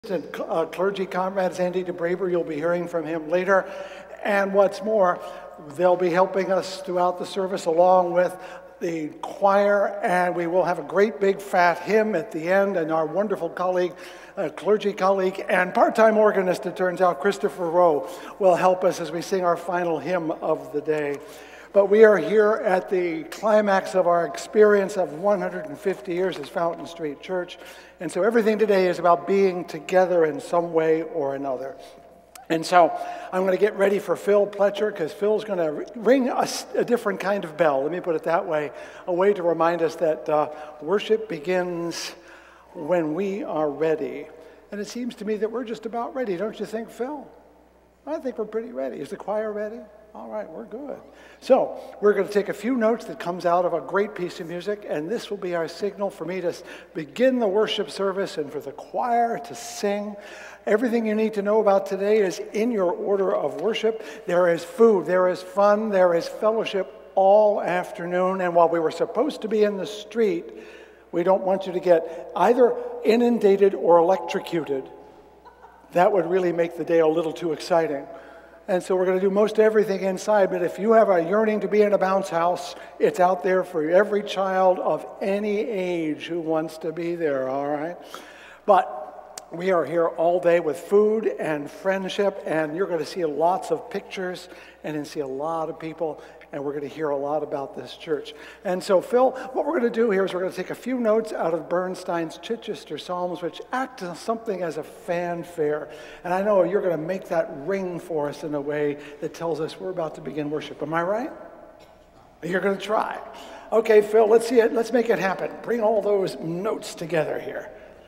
Clergy comrades, Andy DeBraber, you'll be hearing from him later. And what's more, they'll be helping us throughout the service along with the choir, and we will have a great big fat hymn at the end, and our wonderful colleague, clergy colleague, and part-time organist, it turns out, Christopher Rowe, will help us as we sing our final hymn of the day. But we are here at the climax of our experience of 150 years as Fountain Street Church. And so everything today is about being together in some way or another. And so I'm going to get ready for Phil Pletcher, because Phil's going to ring a different kind of bell, let me put it that way, a way to remind us that worship begins when we are ready. And it seems to me that we're just about ready, don't you think, Phil? I think we're pretty ready. Is the choir ready? All right, we're good. So we're going to take a few notes that comes out of a great piece of music, and this will be our signal for me to begin the worship service and for the choir to sing. Everything you need to know about today is in your order of worship. There is food, there is fun, there is fellowship all afternoon, and while we were supposed to be in the street, we don't want you to get either inundated or electrocuted. That would really make the day a little too exciting. And so we're going to do most everything inside, but if you have a yearning to be in a bounce house, it's out there for every child of any age who wants to be there, all right? But we are here all day with food and friendship, and you're going to see lots of pictures and then see a lot of people, and we're going to hear a lot about this church. And so, Phil, what we're going to do here is we're going to take a few notes out of Bernstein's Chichester Psalms, which act as something as a fanfare. And I know you're going to make that ring for us in a way that tells us we're about to begin worship. Am I right? You're going to try. Okay, Phil, let's see it. Let's make it happen. Bring all those notes together here.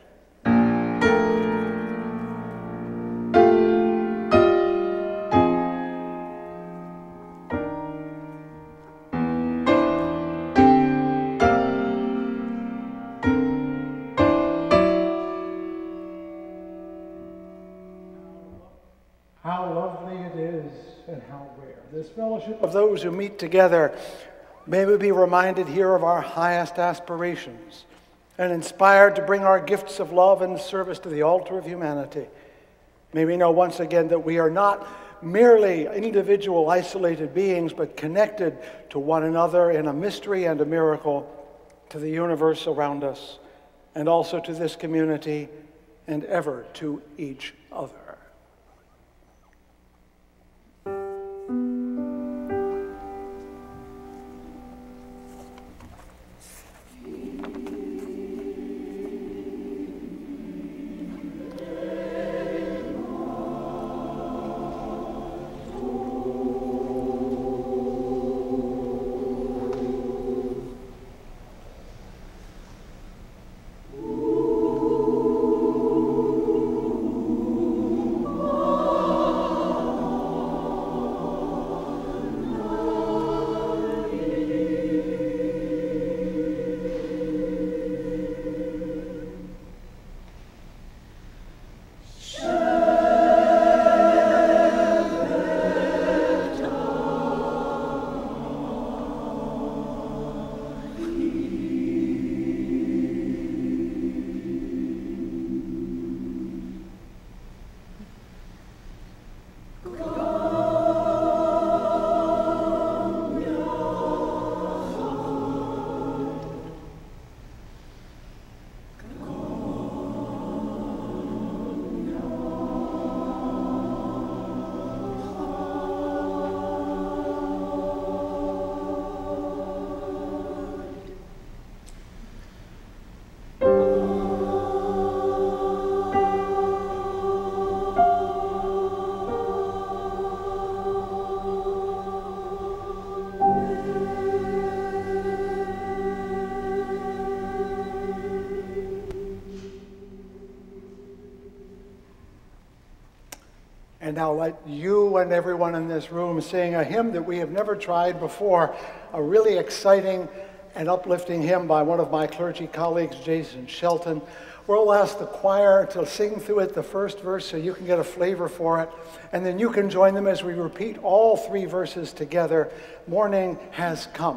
This fellowship of those who meet together, may we be reminded here of our highest aspirations and inspired to bring our gifts of love and service to the altar of humanity. May we know once again that we are not merely individual isolated beings, but connected to one another in a mystery and a miracle, to the universe around us, and also to this community, and ever to each other. And now let you and everyone in this room sing a hymn that we have never tried before, a really exciting and uplifting hymn by one of my clergy colleagues, Jason Shelton. We'll ask the choir to sing through it, the first verse, so you can get a flavor for it. And then you can join them as we repeat all three verses together. Morning has come.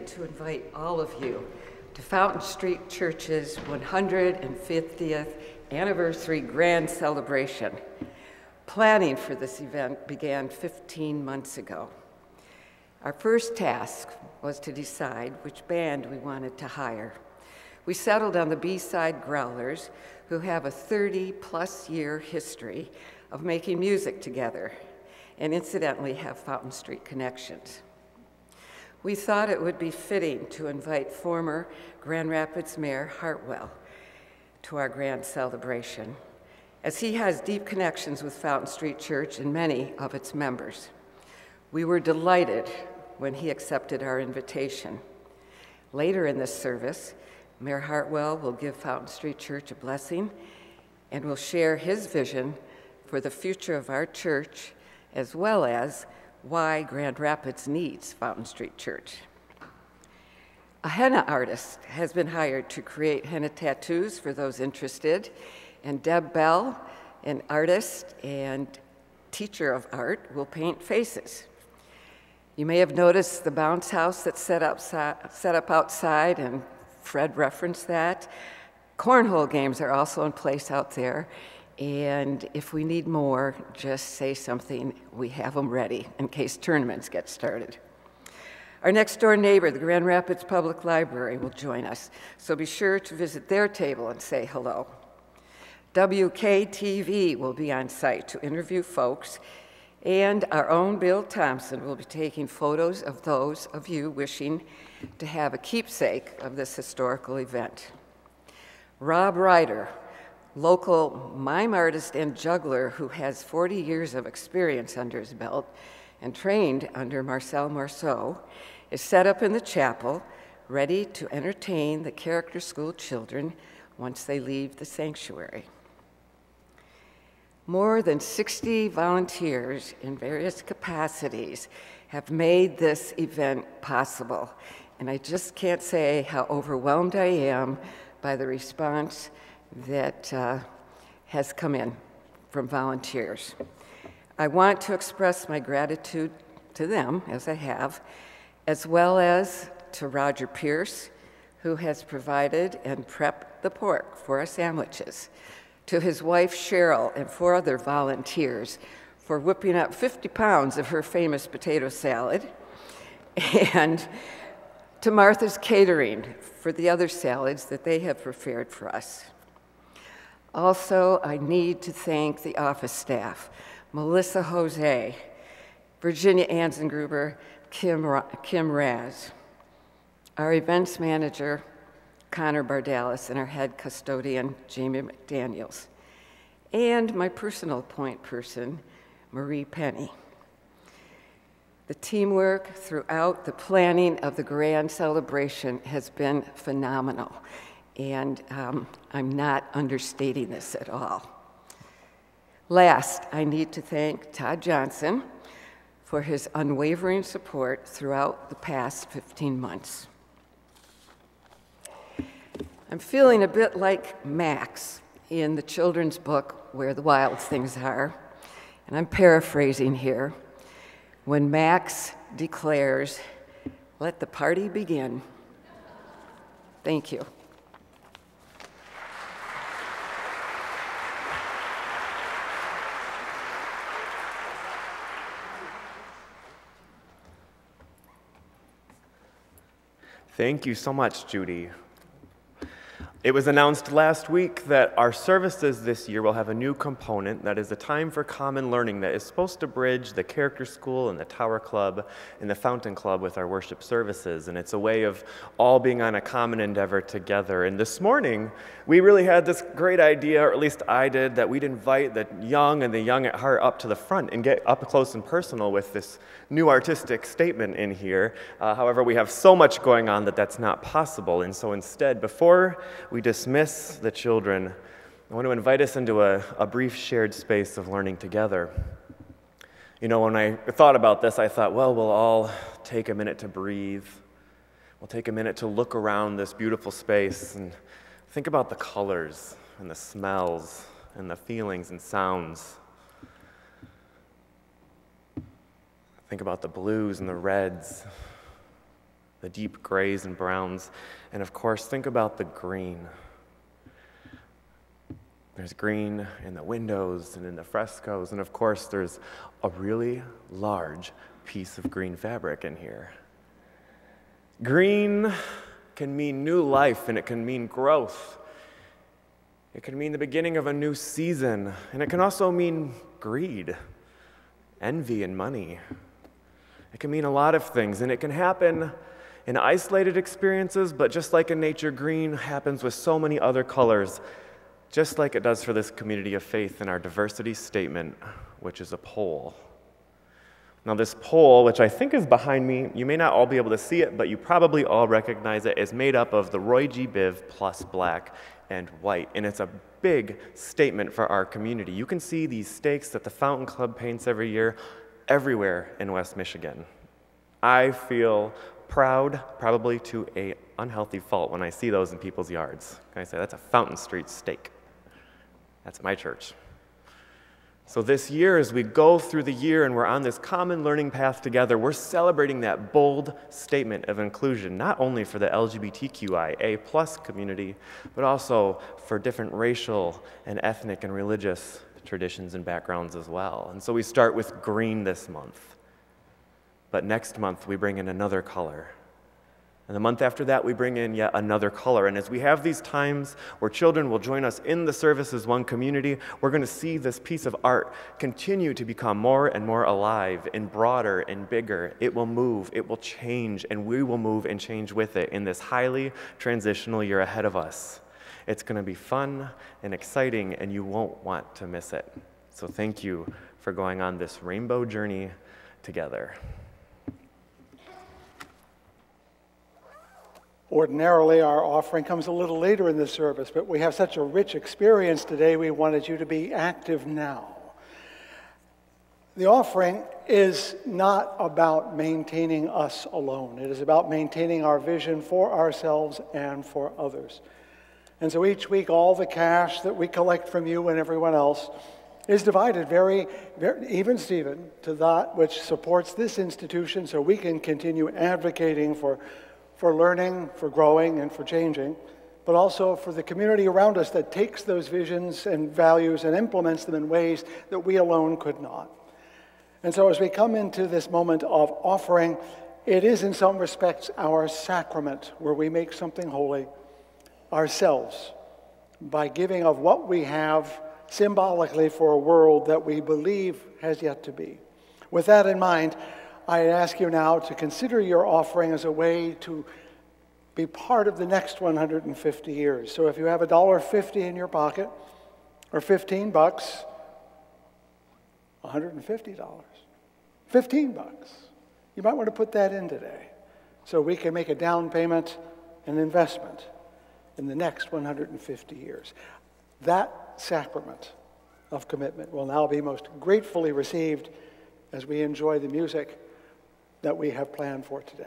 to invite all of you to Fountain Street Church's 150th anniversary grand celebration. Planning for this event began 15 months ago. Our first task was to decide which band we wanted to hire. We settled on the B-side Growlers, who have a 30-plus year history of making music together, and incidentally have Fountain Street connections. We thought it would be fitting to invite former Grand Rapids Mayor Heartwell to our grand celebration, as he has deep connections with Fountain Street Church and many of its members. We were delighted when he accepted our invitation. Later in this service, Mayor Heartwell will give Fountain Street Church a blessing and will share his vision for the future of our church, as well as why Grand Rapids needs Fountain Street Church. A henna artist has been hired to create henna tattoos for those interested, and Deb Bell, an artist and teacher of art, will paint faces. You may have noticed the bounce house that's set up outside, and Fred referenced that. Cornhole games are also in place out there. And if we need more, just say something. We have them ready in case tournaments get started. Our next door neighbor, the Grand Rapids Public Library, will join us. So be sure to visit their table and say hello. WKTV will be on site to interview folks. And our own Bill Thompson will be taking photos of those of you wishing to have a keepsake of this historical event. Rob Ryder, local mime artist and juggler who has 40 years of experience under his belt and trained under Marcel Marceau, is set up in the chapel, ready to entertain the character school children once they leave the sanctuary. More than 60 volunteers in various capacities have made this event possible, and I just can't say how overwhelmed I am by the response that has come in from volunteers. I want to express my gratitude to them, as I have, as well as to Roger Pierce, who has provided and prepped the pork for our sandwiches, to his wife Cheryl and 4 other volunteers for whipping up 50 pounds of her famous potato salad, and to Martha's Catering for the other salads that they have prepared for us. Also, I need to thank the office staff, Melissa Jose, Virginia Ansengruber, Kim Raz, our events manager, Connor Bardalis, and our head custodian, Jamie McDaniels, and my personal point person, Marie Penny. The teamwork throughout the planning of the grand celebration has been phenomenal, and I'm not understating this at all. Last, I need to thank Todd Johnson for his unwavering support throughout the past 15 months. I'm feeling a bit like Max in the children's book, Where the Wild Things Are, and I'm paraphrasing here, when Max declares, "Let the party begin." Thank you. Thank you so much, Judy. It was announced last week that our services this year will have a new component that is a time for common learning that is supposed to bridge the Character School and the Tower Club and the Fountain Club with our worship services. And it's a way of all being on a common endeavor together. And this morning, we really had this great idea, or at least I did, that we'd invite the young and the young at heart up to the front and get up close and personal with this new artistic statement in here. However, we have so much going on that that's not possible. And so instead, before we dismiss the children, I want to invite us into a brief shared space of learning together. You know, when I thought about this, I thought, well, we'll all take a minute to breathe. We'll take a minute to look around this beautiful space and think about the colors and the smells and the feelings and sounds. Think about the blues and the reds the deep grays and browns, and of course, think about the green. There's green in the windows and in the frescoes, and of course, there's a really large piece of green fabric in here. Green can mean new life, and it can mean growth. It can mean the beginning of a new season, and it can also mean greed, envy, and money. It can mean a lot of things, and it can happen in isolated experiences, but just like in nature, green happens with so many other colors, just like it does for this community of faith in our diversity statement, which is a pole. Now this pole, which I think is behind me, you may not all be able to see it, but you probably all recognize it, is made up of the Roy G. Biv plus black and white, and it's a big statement for our community. You can see these stakes that the Fountain Club paints every year everywhere in West Michigan. I feel proud, probably to an unhealthy fault, when I see those in people's yards. I say, that's a Fountain Street stake. That's my church. So this year, as we go through the year and we're on this common learning path together, we're celebrating that bold statement of inclusion, not only for the LGBTQIA+ community, but also for different racial and ethnic and religious traditions and backgrounds as well. And so we start with green this month. But next month, we bring in another color. And the month after that, we bring in yet another color. And as we have these times where children will join us in the service as one community, we're going to see this piece of art continue to become more and more alive and broader and bigger. It will move, it will change, and we will move and change with it in this highly transitional year ahead of us. It's going to be fun and exciting, and you won't want to miss it. So thank you for going on this rainbow journey together. Ordinarily, our offering comes a little later in the service, but we have such a rich experience today, we wanted you to be active now. The offering is not about maintaining us alone. It is about maintaining our vision for ourselves and for others. And so each week, all the cash that we collect from you and everyone else is divided very even, Stephen, to that which supports this institution so we can continue advocating for learning, for growing, and for changing, but also for the community around us that takes those visions and values and implements them in ways that we alone could not. And so as we come into this moment of offering, it is in some respects our sacrament where we make something holy ourselves by giving of what we have symbolically for a world that we believe has yet to be. With that in mind, I ask you now to consider your offering as a way to be part of the next 150 years. So if you have $1.50 in your pocket, or $15, $150, $15, you might want to put that in today so we can make a down payment and investment in the next 150 years. That sacrament of commitment will now be most gratefully received as we enjoy the music that we have planned for today.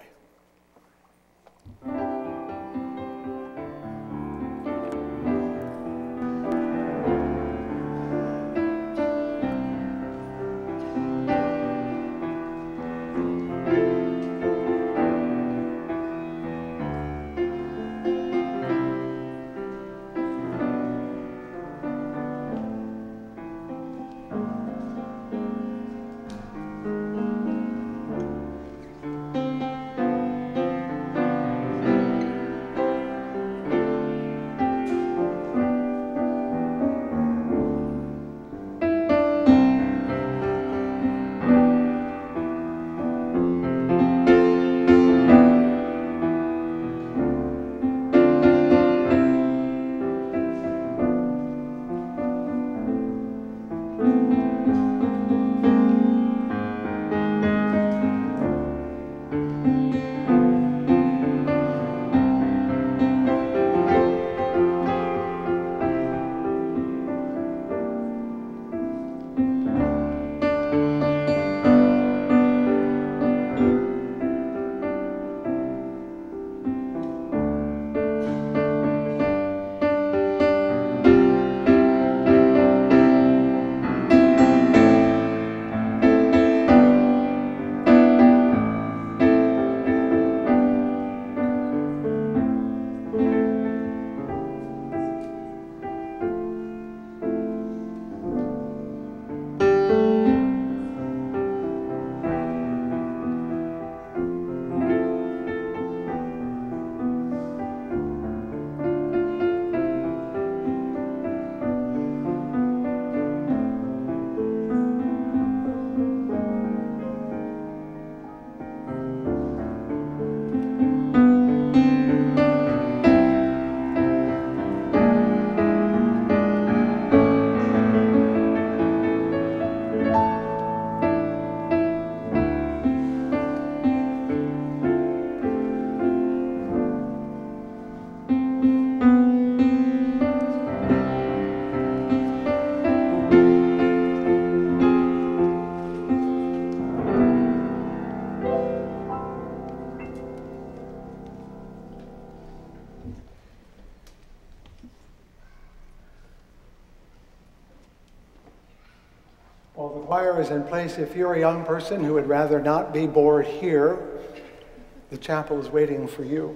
choir is in place. If you're a young person who would rather not be bored here, the chapel is waiting for you.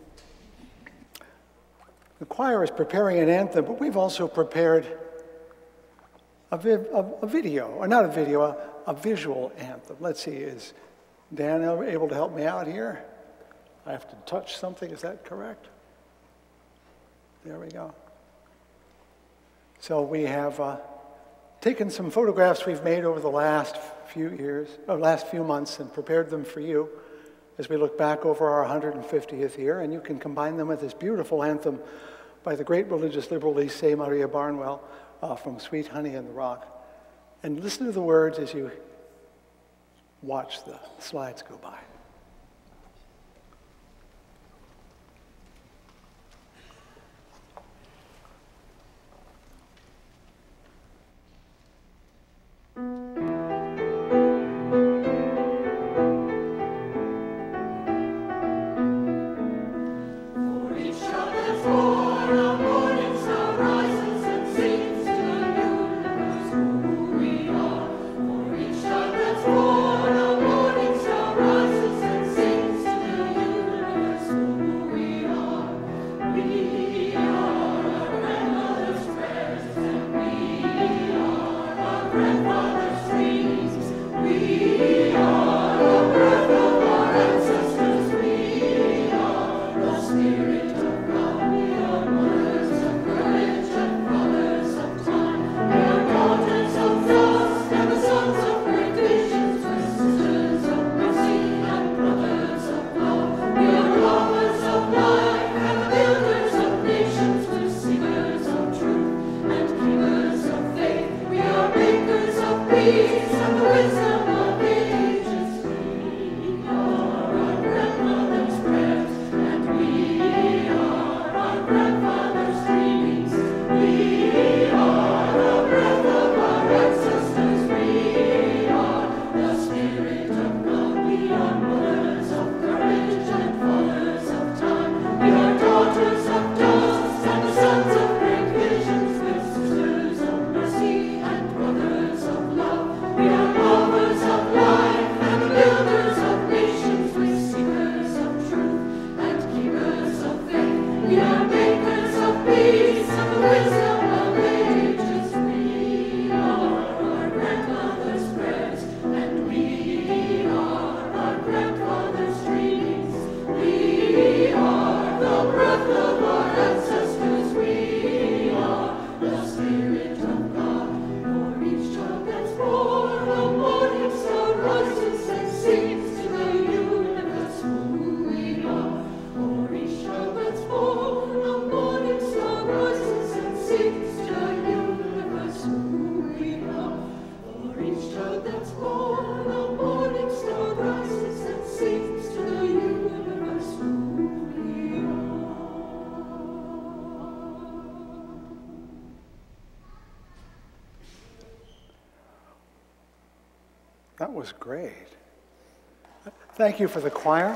The choir is preparing an anthem, but we've also prepared a visual anthem. Let's see, is Dan able to help me out here? I have to touch something, is that correct? There we go. So we have taken some photographs we've made over the last few months and prepared them for you as we look back over our 150th year, and you can combine them with this beautiful anthem by the great religious liberal Lise Maria Barnwell from Sweet Honey in the Rock. And listen to the words as you watch the slides go by. That was great. Thank you for the choir.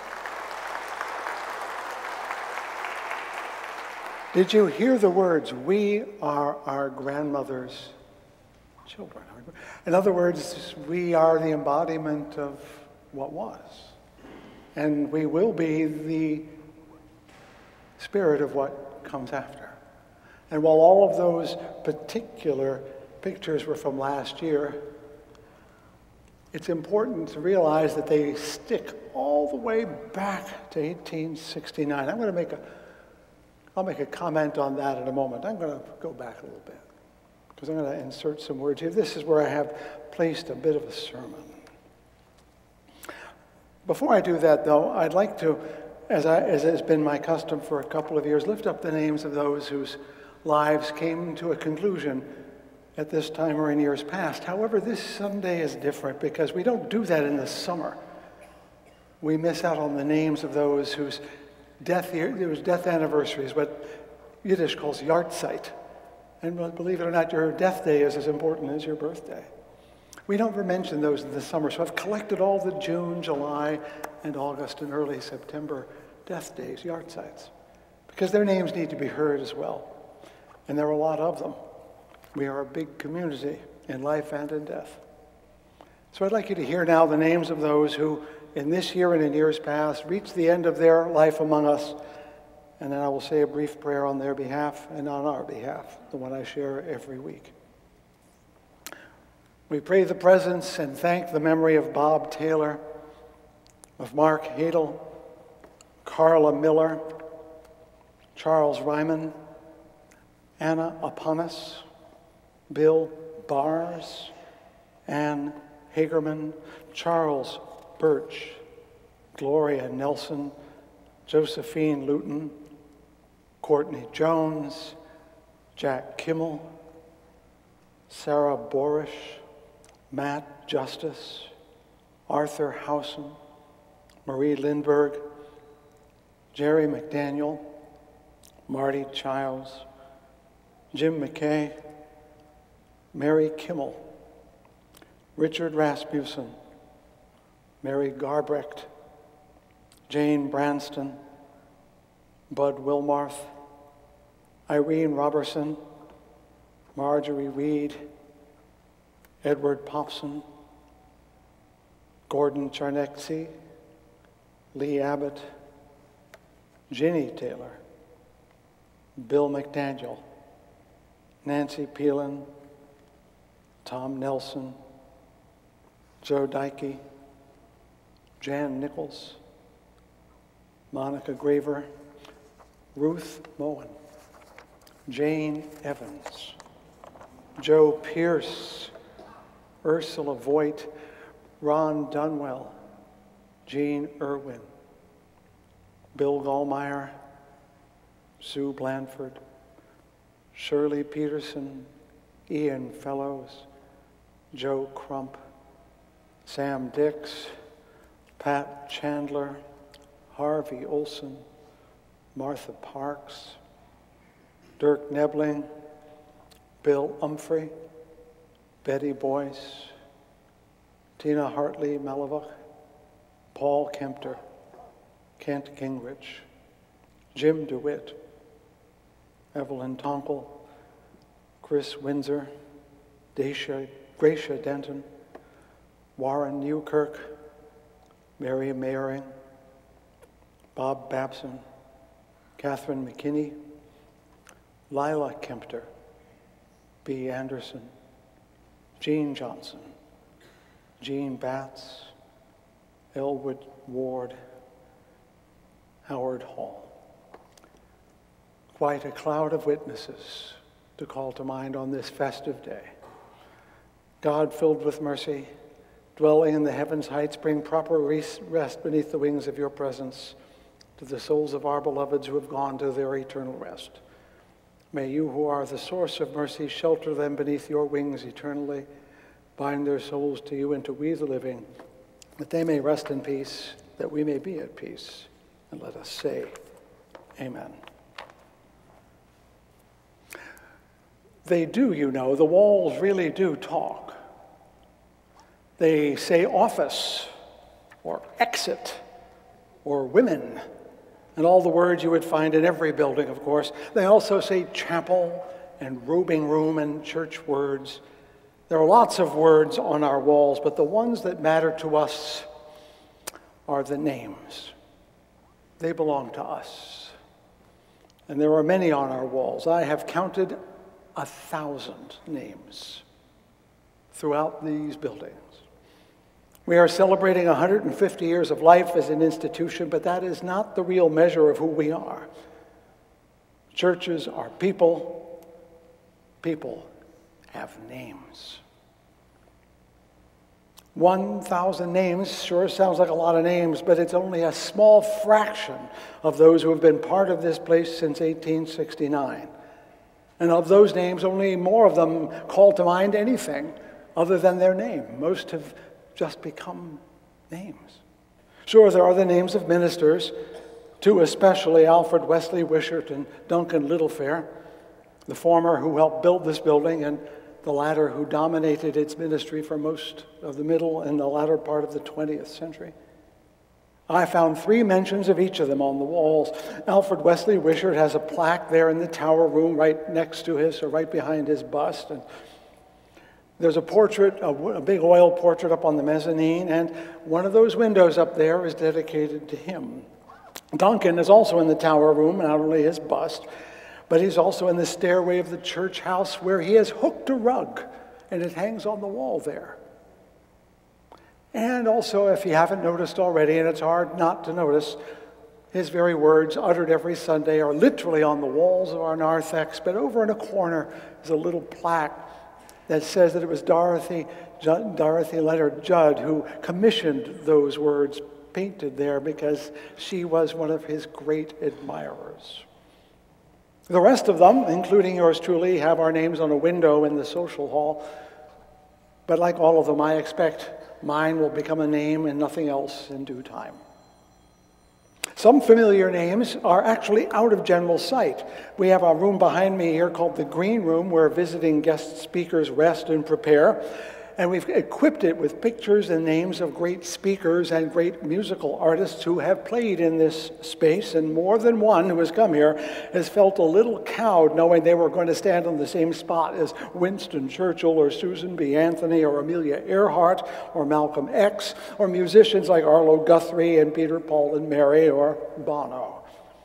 Did you hear the words, "We are our grandmother's children"? In other words, we are the embodiment of what was. And we will be the spirit of what comes after. And while all of those particular pictures were from last year, it's important to realize that they stick all the way back to 1869. I'll make a comment on that in a moment. I'm going to go back a little bit because I'm going to insert some words here. This is where I have placed a bit of a sermon. Before I do that, though, I'd like to, as has been my custom for a couple of years, lift up the names of those whose lives came to a conclusion at this time or in years past. However, this Sunday is different because we don't do that in the summer. We miss out on the names of those whose death anniversaries, what Yiddish calls Yahrzeit. And believe it or not, your death day is as important as your birthday. We don't mention those in the summer, so I've collected all the June, July, and August and early September death days, Yahrzeits, because their names need to be heard as well. And there are a lot of them. We are a big community, in life and in death. So I'd like you to hear now the names of those who, in this year and in years past, reached the end of their life among us, and then I will say a brief prayer on their behalf and on our behalf, the one I share every week. We pray the presence and thank the memory of Bob Taylor, of Mark Hadel, Carla Miller, Charles Ryman, Anna Aponis, Bill Bars, Ann Hagerman, Charles Birch, Gloria Nelson, Josephine Luton, Courtney Jones, Jack Kimmel, Sarah Borish, Matt Justice, Arthur Howson, Marie Lindberg, Jerry McDaniel, Marty Childs, Jim McKay, Mary Kimmel, Richard Rasmussen, Mary Garbrecht, Jane Branston, Bud Wilmarth, Irene Robertson, Marjorie Reed, Edward Popson, Gordon Charnexy, Lee Abbott, Ginny Taylor, Bill McDaniel, Nancy Peelan, Tom Nelson, Joe Dykey, Jan Nichols, Monica Graver, Ruth Moen, Jane Evans, Joe Pierce, Ursula Voigt, Ron Dunwell, Jean Irwin, Bill Gallmeyer, Sue Blanford, Shirley Peterson, Ian Fellows, Joe Crump, Sam Dix, Pat Chandler, Harvey Olson, Martha Parks, Dirk Nebling, Bill Umphrey, Betty Boyce, Tina Hartley Malavach, Paul Kempter, Kent Gingrich, Jim DeWitt, Evelyn Tonkel, Chris Windsor, Gracia Denton, Warren Newkirk, Mary Mayering, Bob Babson, Catherine McKinney, Lila Kempter, B. Anderson, Jean Johnson, Jean Batts, Elwood Ward, Howard Hall. Quite a cloud of witnesses to call to mind on this festive day. God, filled with mercy, dwelling in the heavens heights, bring proper rest beneath the wings of your presence to the souls of our beloveds who have gone to their eternal rest. May you, who are the source of mercy, shelter them beneath your wings eternally, bind their souls to you and to we the living, that they may rest in peace, that we may be at peace. And let us say, amen. They do, you know, the walls really do talk. They say office, or exit, or women, and all the words you would find in every building, of course. They also say chapel and robing room and church words. There are lots of words on our walls, but the ones that matter to us are the names. They belong to us. And there are many on our walls. I have counted 1,000 names throughout these buildings. We are celebrating 150 years of life as an institution, but that is not the real measure of who we are. Churches are people. People have names. 1,000 names sure sounds like a lot of names, but it's only a small fraction of those who have been part of this place since 1869. And of those names, only more of them call to mind anything other than their name. Most have just become names. Sure, there are the names of ministers, two especially, Alfred Wesley Wishart and Duncan Littlefair, the former who helped build this building and the latter who dominated its ministry for most of the middle and the latter part of the 20th century. I found 3 mentions of each of them on the walls. Alfred Wesley Wishart has a plaque there in the tower room right next to his, or right behind his bust. And There's a portrait, a big oil portrait up on the mezzanine, and one of those windows up there is dedicated to him. Duncan is also in the tower room, not only his bust, but he's also in the stairway of the church house where he has hooked a rug, and it hangs on the wall there. And also, if you haven't noticed already, and it's hard not to notice, his very words uttered every Sunday are literally on the walls of our narthex, but over in a corner is a little plaque that says that it was Dorothy Leonard Judd who commissioned those words painted there because she was one of his great admirers. The rest of them, including yours truly, have our names on a window in the social hall. But like all of them, I expect mine will become a name and nothing else in due time. Some familiar names are actually out of general sight. We have a room behind me here called the Green Room, where visiting guest speakers rest and prepare. And we've equipped it with pictures and names of great speakers and great musical artists who have played in this space. And more than one who has come here has felt a little cowed knowing they were going to stand on the same spot as Winston Churchill or Susan B. Anthony or Amelia Earhart or Malcolm X or musicians like Arlo Guthrie and Peter, Paul, and Mary or Bono.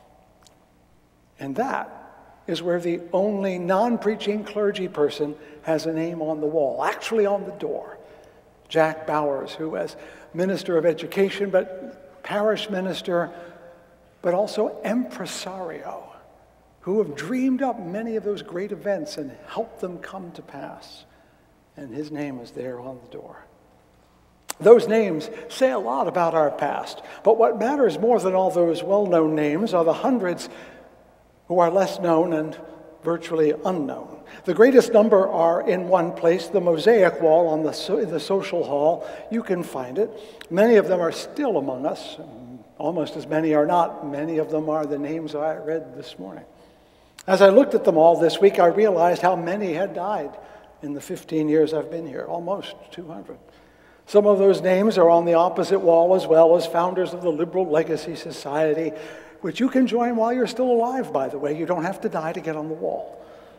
And that is where the only non-preaching clergy person has a name on the wall, actually on the door. Jack Bowers, who as minister of education, but parish minister, but also impresario, who have dreamed up many of those great events and helped them come to pass. And his name is there on the door. Those names say a lot about our past, but what matters more than all those well-known names are the hundreds who are less known and virtually unknown. The greatest number are in one place, the mosaic wall in the social hall. You can find it. Many of them are still among us. Almost as many are not. Many of them are the names I read this morning. As I looked at them all this week, I realized how many had died in the 15 years I've been here, almost 200. Some of those names are on the opposite wall as well as founders of the Liberal Legacy Society, which you can join while you're still alive, by the way. You don't have to die to get on the wall.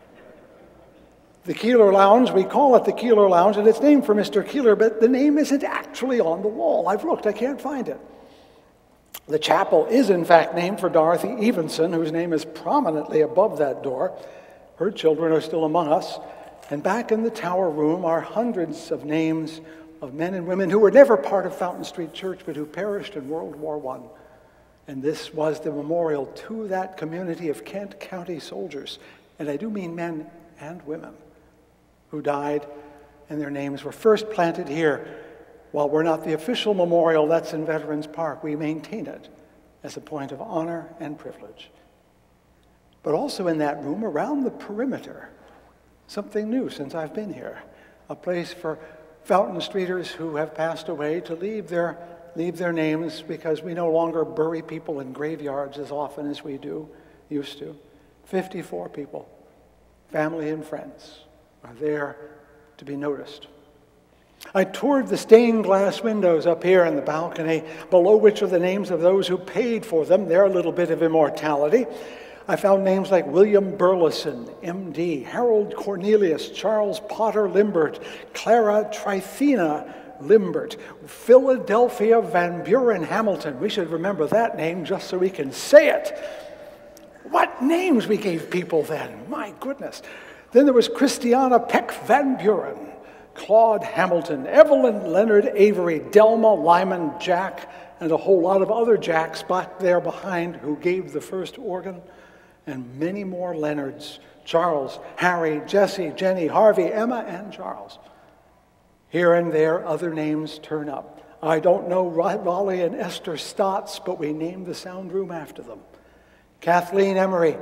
The Keeler Lounge, we call it the Keeler Lounge, and it's named for Mr. Keeler, but the name isn't actually on the wall. I've looked, I can't find it. The chapel is, in fact, named for Dorothy Evenson, whose name is prominently above that door. Her children are still among us. And back in the tower room are hundreds of names of men and women who were never part of Fountain Street Church, but who perished in World War I. And this was the memorial to that community of Kent County soldiers, and I do mean men and women, who died, and their names were first planted here. While we're not the official memorial that's in Veterans Park, we maintain it as a point of honor and privilege. But also in that room, around the perimeter, something new since I've been here, a place for Fountain Streeters who have passed away to leave their names, because we no longer bury people in graveyards as often as we used to. 54 people, family and friends, are there to be noticed. I toured the stained glass windows up here in the balcony, below which are the names of those who paid for them, their little bit of immortality. I found names like William Burleson, M.D., Harold Cornelius, Charles Potter Limbert, Clara Tryphena Limbert, Philadelphia Van Buren Hamilton. We should remember that name just so we can say it. What names we gave people then, my goodness. Then there was Christiana Peck Van Buren, Claude Hamilton, Evelyn Leonard Avery, Delma Lyman Jack, and a whole lot of other Jacks back there behind who gave the first organ, and many more Leonards, Charles, Harry, Jesse, Jenny, Harvey, Emma, and Charles. Here and there, other names turn up. I don't know Raleigh and Esther Stotts, but we named the sound room after them. Kathleen Emery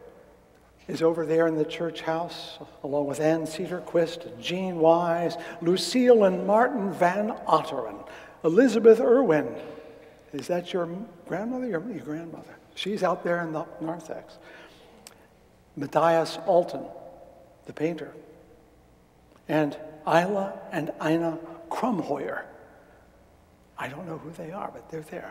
is over there in the church house, along with Ann Cedarquist, Jean Wise, Lucille and Martin Van Otteren, Elizabeth Irwin. Is that your grandmother or your grandmother? She's out there in the narthex. Matthias Alton, the painter. And Isla and Ina Krumhoyer. I don't know who they are, but they're there.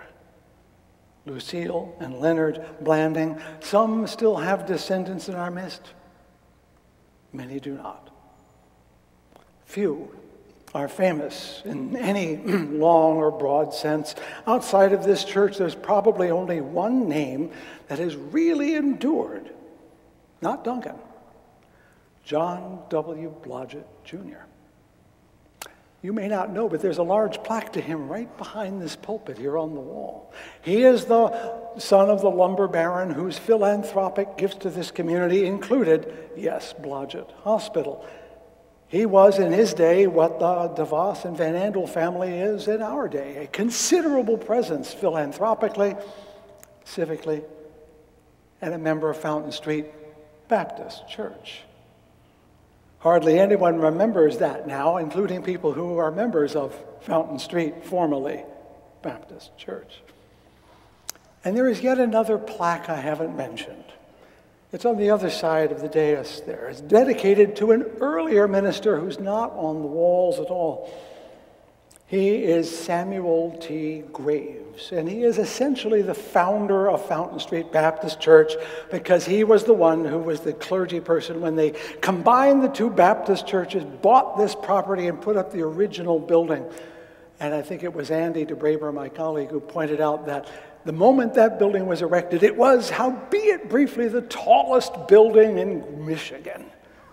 Lucille and Leonard Blanding. Some still have descendants in our midst. Many do not. Few are famous in any long or broad sense. Outside of this church, there's probably only one name that has really endured. Not Duncan. John W. Blodgett, Jr. You may not know, but there's a large plaque to him right behind this pulpit here on the wall. He is the son of the lumber baron whose philanthropic gifts to this community included, yes, Blodgett Hospital. He was, in his day, what the DeVos and Van Andel family is in our day, a considerable presence philanthropically, civically, and a member of Fountain Street Baptist Church. Hardly anyone remembers that now, including people who are members of Fountain Street, formerly Baptist Church. And there is yet another plaque I haven't mentioned. It's on the other side of the dais there. It's dedicated to an earlier minister who's not on the walls at all. He is Samuel T. Graves, and he is essentially the founder of Fountain Street Baptist Church because he was the one who was the clergy person when they combined the two Baptist churches, bought this property, and put up the original building. And I think it was Andy DeBraber, my colleague, who pointed out that the moment that building was erected, it was, howbeit briefly, the tallest building in Michigan.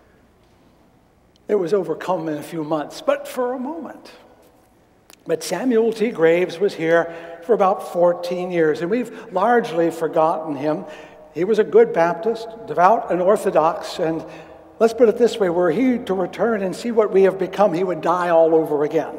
It was overcome in a few months, but for a moment. But Samuel T. Graves was here for about 14 years, and we've largely forgotten him. He was a good Baptist, devout and orthodox, and let's put it this way, were he to return and see what we have become, he would die all over again.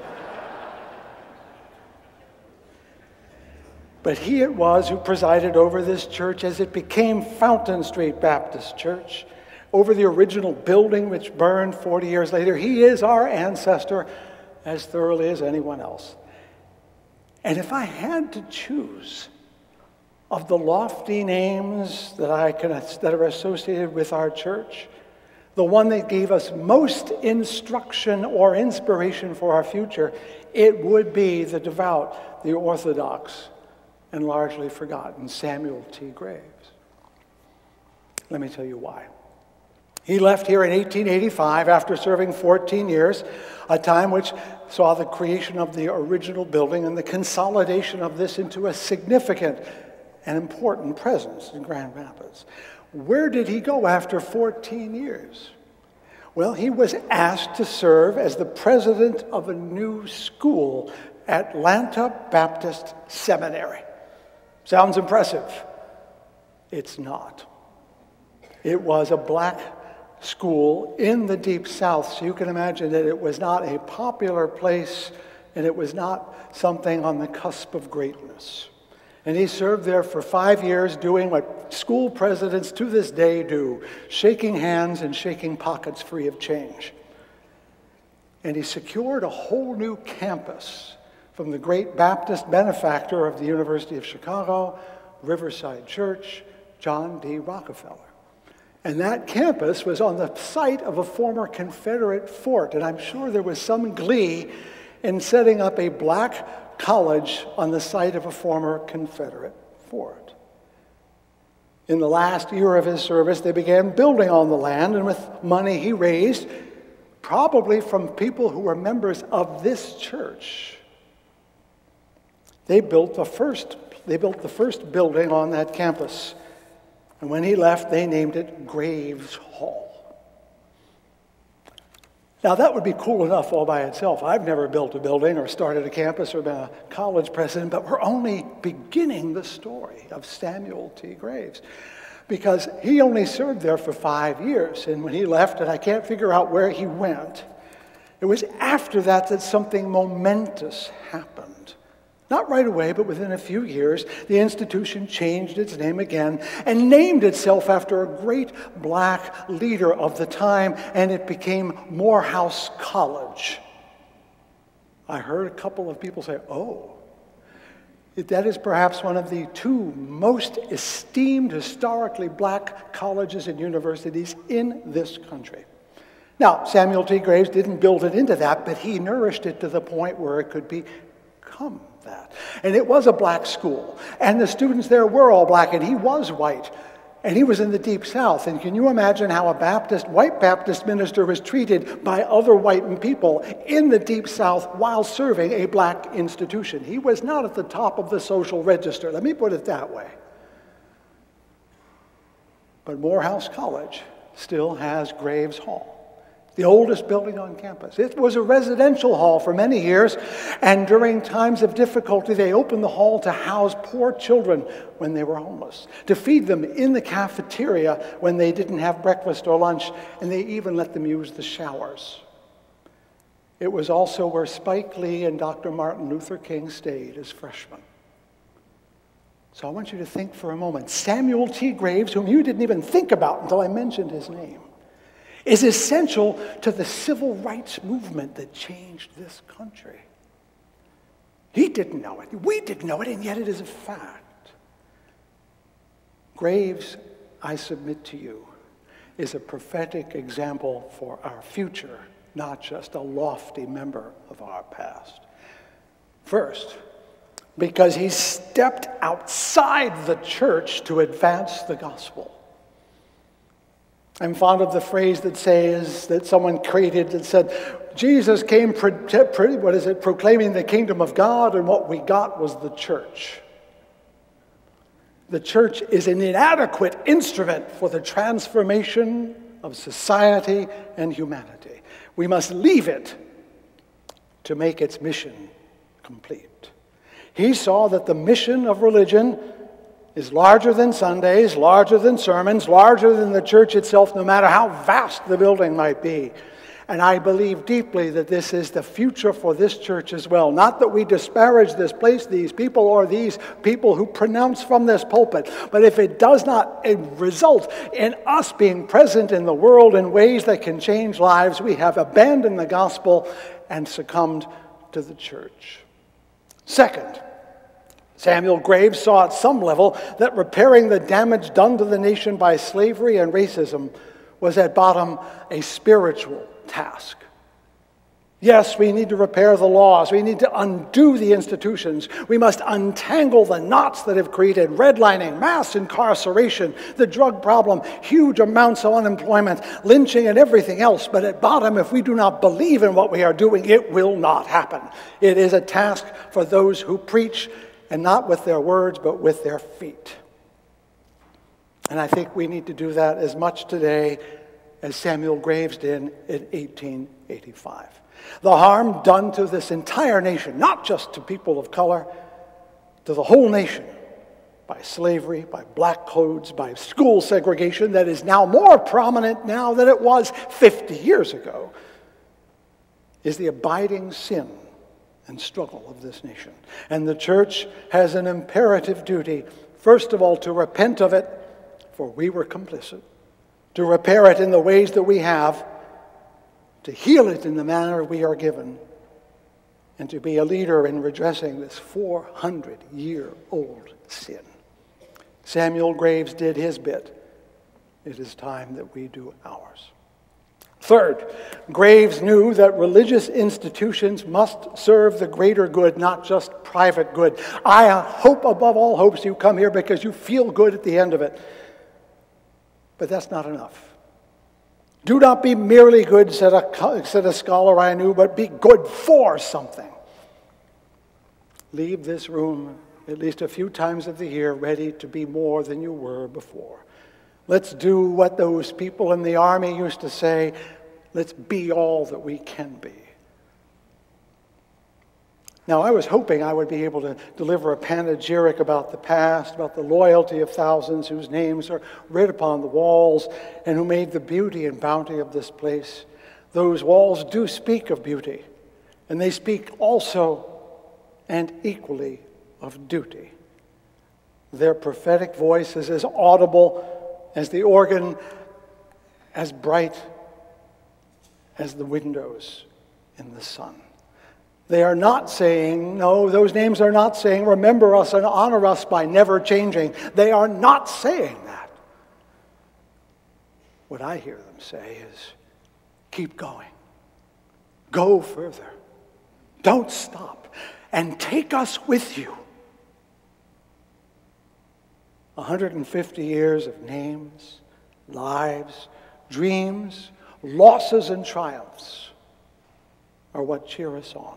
But he it was who presided over this church as it became Fountain Street Baptist Church, over the original building which burned 40 years later. He is our ancestor as thoroughly as anyone else. And if I had to choose of the lofty names that are associated with our church, the one that gave us most instruction or inspiration for our future, it would be the devout, the orthodox, and largely forgotten Samuel T. Graves. Let me tell you why. He left here in 1885 after serving 14 years, a time which saw the creation of the original building and the consolidation of this into a significant and important presence in Grand Rapids. Where did he go after 14 years? Well, he was asked to serve as the president of a new school, Atlanta Baptist Seminary. Sounds impressive. It's not. It was a black school in the Deep South, so you can imagine that it was not a popular place and it was not something on the cusp of greatness. And he served there for 5 years doing what school presidents to this day do, shaking hands and shaking pockets free of change. And he secured a whole new campus from the great Baptist benefactor of the University of Chicago, Riverside Church, John D. Rockefeller. And that campus was on the site of a former Confederate fort, and I'm sure there was some glee in setting up a black college on the site of a former Confederate fort. In the last year of his service, they began building on the land, and with money he raised, probably from people who were members of this church, they built the first building on that campus. And when he left, they named it Graves Hall. Now, that would be cool enough all by itself. I've never built a building or started a campus or been a college president, but we're only beginning the story of Samuel T. Graves, because he only served there for 5 years. And when he left, and I can't figure out where he went, it was after that that something momentous happened. Not right away, but within a few years, the institution changed its name again and named itself after a great black leader of the time, and it became Morehouse College. I heard a couple of people say, oh, that is perhaps one of the two most esteemed historically black colleges and universities in this country. Now, Samuel T. Graves didn't build it into that, but he nourished it to the point where it could become that. And it was a black school, and the students there were all black, and he was white. And he was in the Deep South. And can you imagine how a white Baptist minister was treated by other white people in the Deep South while serving a black institution? He was not at the top of the social register. Let me put it that way. But Morehouse College still has Graves Hall, the oldest building on campus. It was a residential hall for many years, and during times of difficulty, they opened the hall to house poor children when they were homeless, to feed them in the cafeteria when they didn't have breakfast or lunch, and they even let them use the showers. It was also where Spike Lee and Dr. Martin Luther King stayed as freshmen. So I want you to think for a moment. Samuel T. Graves, whom you didn't even think about until I mentioned his name, is essential to the civil rights movement that changed this country. He didn't know it. We didn't know it, and yet it is a fact. Graves, I submit to you, is a prophetic example for our future, not just a lofty member of our past. First, because he stepped outside the church to advance the gospel. I'm fond of the phrase that says, that someone created that said, Jesus came proclaiming the kingdom of God, and what we got was the church. The church is an inadequate instrument for the transformation of society and humanity. We must leave it to make its mission complete. He saw that the mission of religion is larger than Sundays, larger than sermons, larger than the church itself, no matter how vast the building might be. And I believe deeply that this is the future for this church as well. Not that we disparage this place, these people, or these people who pronounce from this pulpit, but if it does not result in us being present in the world in ways that can change lives, we have abandoned the gospel and succumbed to the church. Second, Samuel Graves saw at some level that repairing the damage done to the nation by slavery and racism was at bottom a spiritual task. Yes, we need to repair the laws. We need to undo the institutions. We must untangle the knots that have created redlining, mass incarceration, the drug problem, huge amounts of unemployment, lynching, and everything else. But at bottom, if we do not believe in what we are doing, it will not happen. It is a task for those who preach, and not with their words, but with their feet. And I think we need to do that as much today as Samuel Graves did in 1885. The harm done to this entire nation, not just to people of color, to the whole nation, by slavery, by black codes, by school segregation that is now more prominent now than it was 50 years ago, is the abiding sin and struggle of this nation. And the church has an imperative duty, first of all, to repent of it, for we were complicit, to repair it in the ways that we have, to heal it in the manner we are given, and to be a leader in redressing this 400-year-old sin. Samuel Graves did his bit. It is time that we do ours. Third, Graves knew that religious institutions must serve the greater good, not just private good. I hope above all hopes you come here because you feel good at the end of it. But that's not enough. Do not be merely good, said a scholar I knew, but be good for something. Leave this room at least a few times of the year ready to be more than you were before. Let's do what those people in the army used to say, let's be all that we can be. Now, I was hoping I would be able to deliver a panegyric about the past, about the loyalty of thousands whose names are writ upon the walls and who made the beauty and bounty of this place. Those walls do speak of beauty, and they speak also and equally of duty. Their prophetic voice is as audible as the organ, as bright as the windows in the sun. They are not saying, no, those names are not saying, remember us and honor us by never changing. They are not saying that. What I hear them say is, keep going. Go further. Don't stop. And take us with you. 150 years of names, lives, dreams, losses, and triumphs are what cheer us on.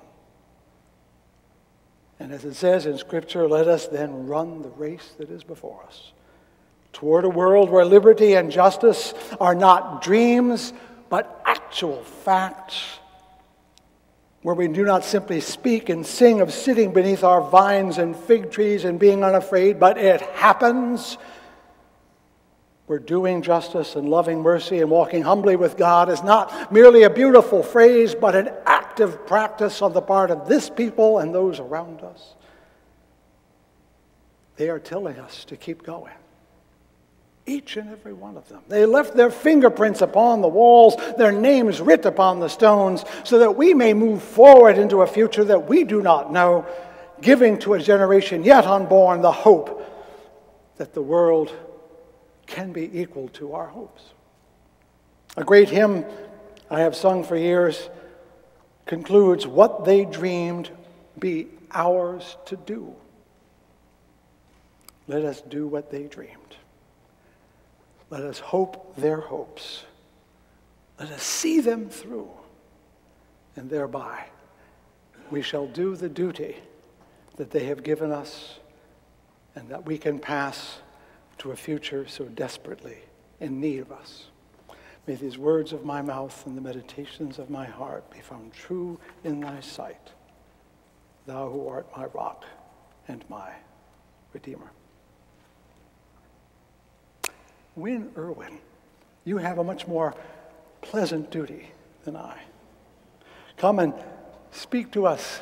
And as it says in Scripture, let us then run the race that is before us, toward a world where liberty and justice are not dreams, but actual facts, where we do not simply speak and sing of sitting beneath our vines and fig trees and being unafraid, but it happens. Where doing justice and loving mercy and walking humbly with God is not merely a beautiful phrase, but an active practice on the part of this people and those around us. They are telling us to keep going. Each and every one of them. They left their fingerprints upon the walls, their names writ upon the stones, so that we may move forward into a future that we do not know, giving to a generation yet unborn the hope that the world can be equal to our hopes. A great hymn I have sung for years concludes, what they dreamed be ours to do. Let us do what they dreamed. Let us hope their hopes. Let us see them through. And thereby we shall do the duty that they have given us and that we can pass to a future so desperately in need of us. May these words of my mouth and the meditations of my heart be found true in thy sight, thou who art my rock and my Redeemer. Win Irwin, you have a much more pleasant duty than I. Come and speak to us.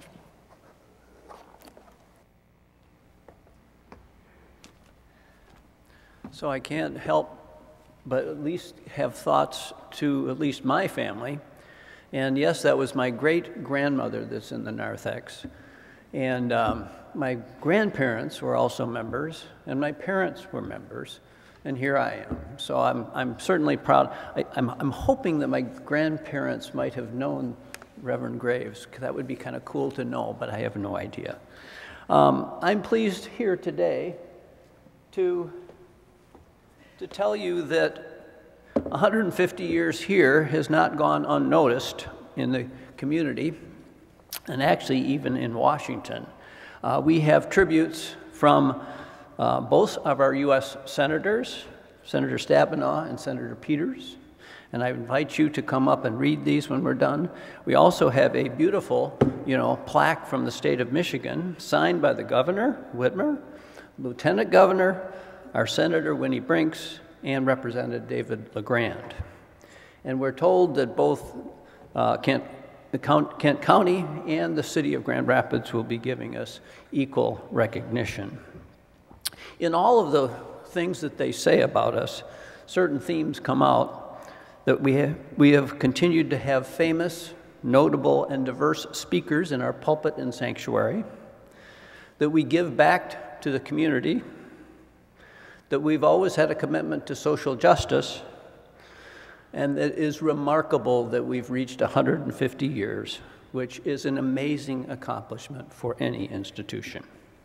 So I can't help but at least have thoughts to at least my family. And yes, that was my great-grandmother that's in the narthex. And my grandparents were also members, and my parents were members, and here I am. So I'm certainly proud. I'm hoping that my grandparents might have known Reverend Graves, because that would be kind of cool to know, but I have no idea. I'm pleased here today to tell you that 150 years here has not gone unnoticed in the community, and actually even in Washington. We have tributes from both of our U.S. senators, Senator Stabenow and Senator Peters, and I invite you to come up and read these when we're done. We also have a beautiful, plaque from the state of Michigan, signed by the governor, Whitmer, Lieutenant Governor, our Senator Winnie Brinks, and Representative David LeGrand. And we're told that both Kent County and the city of Grand Rapids will be giving us equal recognition. In all of the things that they say about us, certain themes come out that we have continued to have famous, notable, and diverse speakers in our pulpit and sanctuary, that we give back to the community, that we've always had a commitment to social justice, and that it is remarkable that we've reached 150 years, which is an amazing accomplishment for any institution.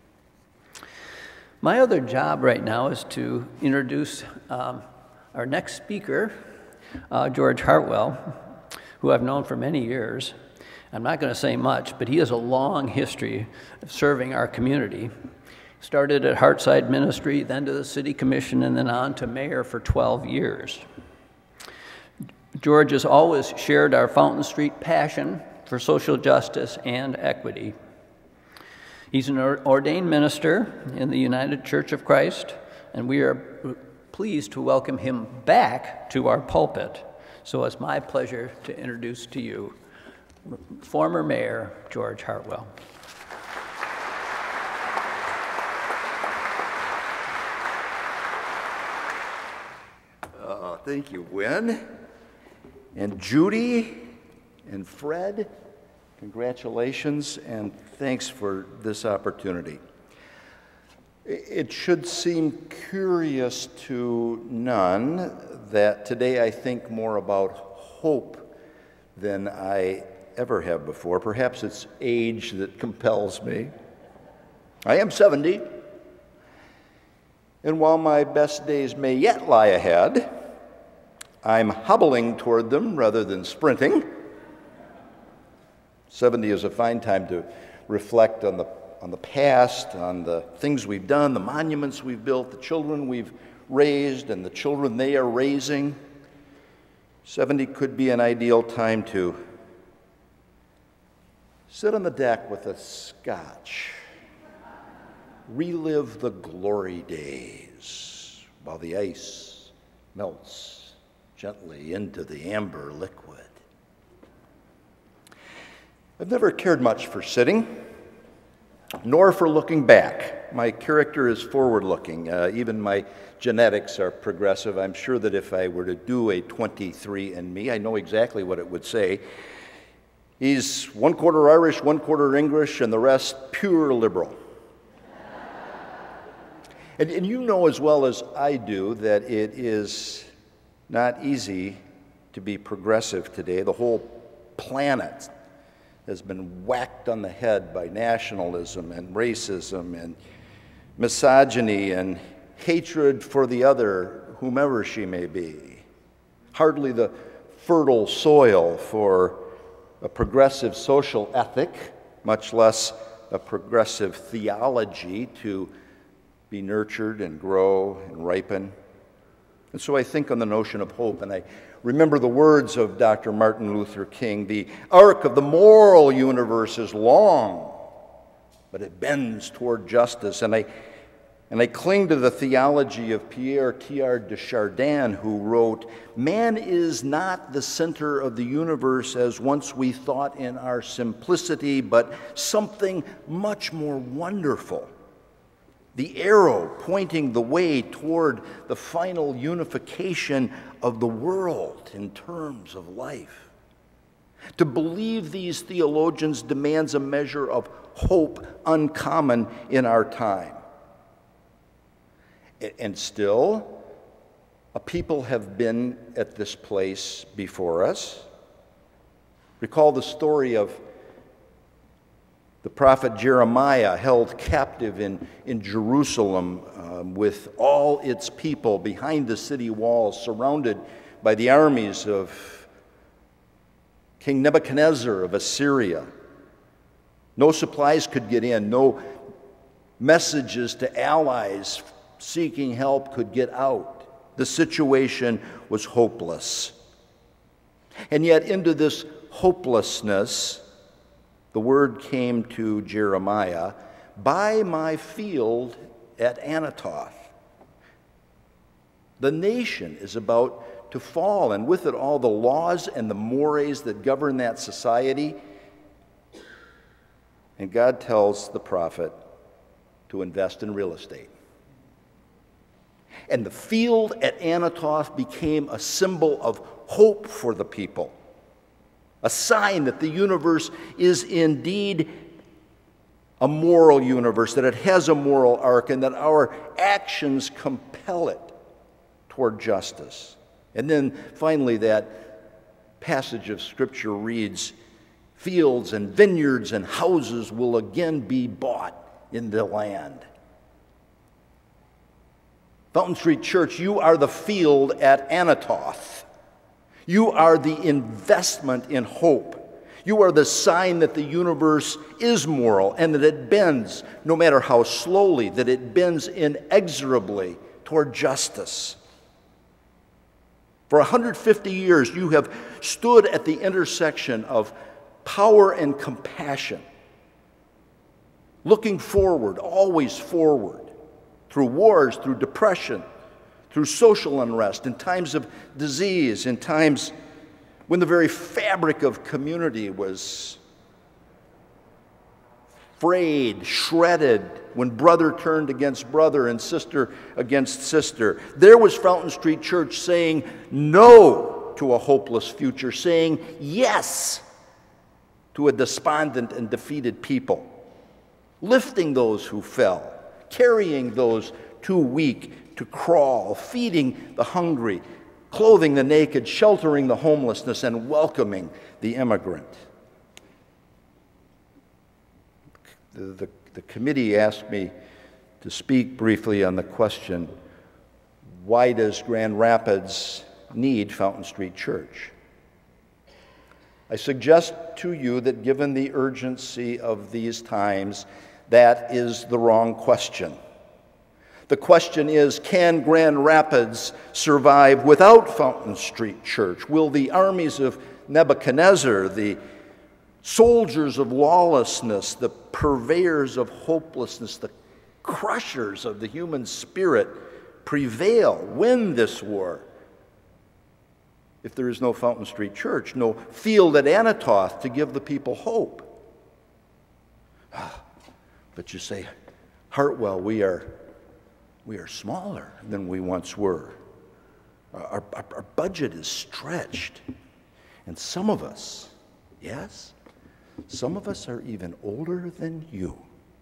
My other job right now is to introduce our next speaker, George Heartwell, who I've known for many years. I'm not going to say much, but he has a long history of serving our community. Started at Heartside Ministry, then to the City Commission, and then on to mayor for 12 years. George has always shared our Fountain Street passion for social justice and equity. He's an ordained minister in the United Church of Christ, and we are pleased to welcome him back to our pulpit. So it's my pleasure to introduce to you former Mayor George Heartwell. Thank you, Wynn. And Judy and Fred, congratulations and thanks for this opportunity. It should seem curious to none that today I think more about hope than I ever have before. Perhaps it's age that compels me. I am 70. And while my best days may yet lie ahead, I'm hobbling toward them rather than sprinting. 70 is a fine time to reflect on the past, on the things we've done, the monuments we've built, the children we've raised, and the children they are raising. 70 could be an ideal time to sit on the deck with a scotch, relive the glory days while the ice melts gently into the amber liquid. I've never cared much for sitting, nor for looking back. My character is forward-looking. Even my genetics are progressive. I'm sure that if I were to do a 23andMe, I know exactly what it would say. He's 1/4 Irish, 1/4 English, and the rest pure liberal. And you know as well as I do that it is not easy to be progressive today. The whole planet has been whacked on the head by nationalism and racism and misogyny and hatred for the other, whomever she may be. Hardly the fertile soil for a progressive social ethic, much less a progressive theology to be nurtured and grow and ripen. And so I think on the notion of hope, and I remember the words of Dr. Martin Luther King, the arc of the moral universe is long, but it bends toward justice. And I cling to the theology of Pierre Teilhard de Chardin, who wrote, "Man is not the center of the universe as once we thought in our simplicity, but something much more wonderful. The arrow pointing the way toward the final unification of the world in terms of life." To believe these theologians demands a measure of hope uncommon in our time. And still, a people have been at this place before us. Recall the story of the prophet Jeremiah, held captive in Jerusalem with all its people behind the city walls, surrounded by the armies of King Nebuchadnezzar of Assyria. No supplies could get in, no messages to allies seeking help could get out. The situation was hopeless. And yet into this hopelessness, the word came to Jeremiah, "By my field at Anathoth." The nation is about to fall, and with it all the laws and the mores that govern that society. And God tells the prophet to invest in real estate. And the field at Anathoth became a symbol of hope for the people, a sign that the universe is indeed a moral universe, that it has a moral arc, and that our actions compel it toward justice. And then finally that passage of Scripture reads, "Fields and vineyards and houses will again be bought in the land." Fountain Street Church, you are the field at Anathoth. You are the investment in hope. You are the sign that the universe is moral and that it bends, no matter how slowly, that it bends inexorably toward justice. For 150 years, you have stood at the intersection of power and compassion, looking forward, always forward, through wars, through depression, through social unrest, in times of disease, in times when the very fabric of community was frayed, shredded, when brother turned against brother and sister against sister. There was Fountain Street Church saying no to a hopeless future, saying yes to a despondent and defeated people, lifting those who fell, carrying those too weak to crawl, feeding the hungry, clothing the naked, sheltering the homeless, and welcoming the immigrant. The committee asked me to speak briefly on the question, why does Grand Rapids need Fountain Street Church? I suggest to you that given the urgency of these times, that is the wrong question. The question is, can Grand Rapids survive without Fountain Street Church? Will the armies of Nebuchadnezzar, the soldiers of lawlessness, the purveyors of hopelessness, the crushers of the human spirit prevail, win this war? If there is no Fountain Street Church, no field at Anatoth to give the people hope. But you say, Heartwell, we are smaller than we once were. Our budget is stretched. And some of us, yes, some of us are even older than you.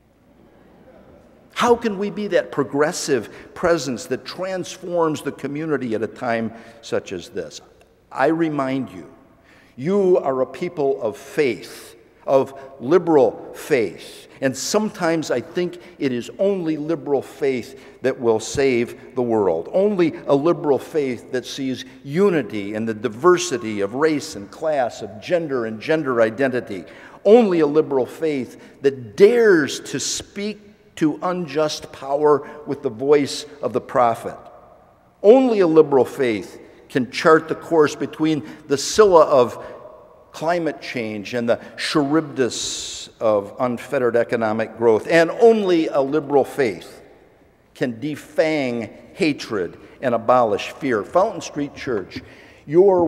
How can we be that progressive presence that transforms the community at a time such as this? I remind you, you are a people of faith, of liberal faith. And sometimes I think it is only liberal faith that will save the world. Only a liberal faith that sees unity in the diversity of race and class, of gender and gender identity. Only a liberal faith that dares to speak to unjust power with the voice of the prophet. Only a liberal faith can chart the course between the Scylla of climate change and the Charybdis of unfettered economic growth. And only a liberal faith can defang hatred and abolish fear. Fountain Street Church, your